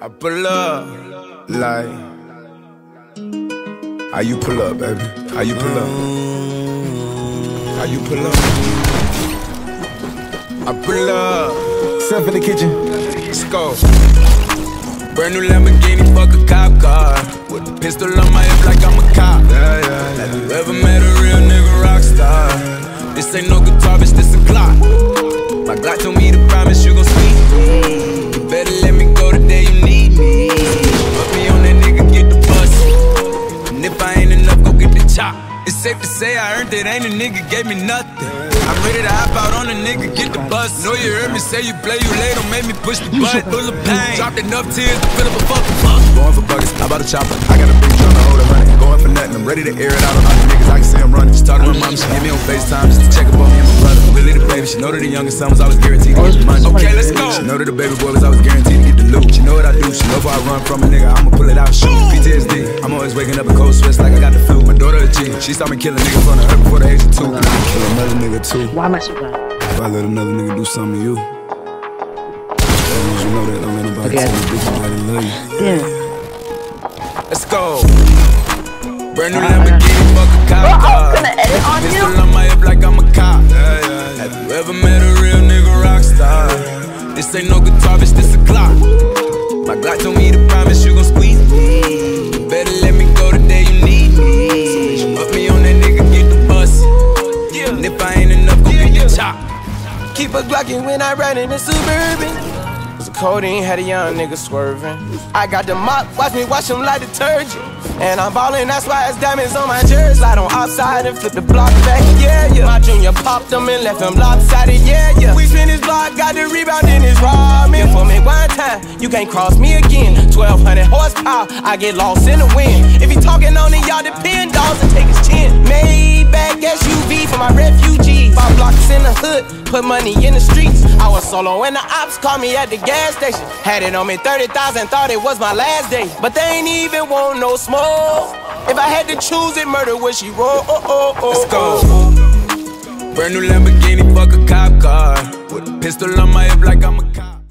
I pull up, like, how you pull up, baby? How you pull up? How you pull up? I pull up. Step in the kitchen. Let's go. Brand new Lamborghini, fuck a cop car. With a pistol on my hip like I'm a cop. Have you ever met a real nigga Rockstar? This ain't no guitar, bitch, this a Glock. My Glock told me to promise you gon' squeeze me. You better let me go the day you need me. Put me on that nigga, get the bus. And if I ain't enough, go get the chop. It's safe to say I earned it, ain't a nigga gave me nothing. I'm ready to hop out on a nigga, get the bus. Know you heard me say you play, you late, don't make me push the button. Full of pain, dropped enough tears to fill up a fucking bucket. Going for buckets, how about a chopper? I got a big drum to hold a running. Going for nothing, I'm ready to air it out on all the niggas. I can see I'm running. Just talking to my mom, she hit me on FaceTime just to check up on me and my brother. Willie the baby, she know that the youngest son was always guaranteed to get the money. Okay, let's go. She know that the baby boy was always guaranteed to get the loot. She know what I do, she know if I run from a nigga, I'ma pull it out, shoot. PTSD, I'm always waking up in cold sweats like I got the flu. My daughter a G, she saw me killing niggas on the earth before the age of 2. And I'ma kill another nigga too. Why am I so bad? If I let another nigga do something to you, as long as you know that, don't let nobody tell you bitch that they love you. Damn. Let's go. Brand new Lamborghini, fuck a cop car. Pistol on my hip like I'm a cop. Have you ever met a real nigga Rockstar? This ain't no guitar, bitch, this a Glock. My Glock told me to promise you gon' squeeze me. You better let me go the day you need me. Put me on that nigga, get the bus. And if I ain't enough, go get the chop. Keep a Glockin' when I ride in the Suburban. Cause the codeine had a young nigga swerving. I got the mop, watch me wash him like detergent. And I'm ballin', that's why it's diamonds on my jersey. Slide on outside and flip the block back, yeah, yeah. My junior popped him and left him lopsided, yeah, yeah. We spin his block, got the rebound in his ramen. For me one time, you can't cross me again. 1200 horsepower, I get lost in the wind. If he talking on it, y'all depend, dogs and take his chin. Maybach SUV for my refugees. 5 blocks in the hood, put money in the streets. I was solo and the ops called me at the gas station. Had it on me 30,000, thought it was my last day. But they ain't even want no smoke. If I had to choose it, murder would she roll? Let's go. Brand new Lamborghini, fuck a cop car. With a pistol on my hip like I'm a cop.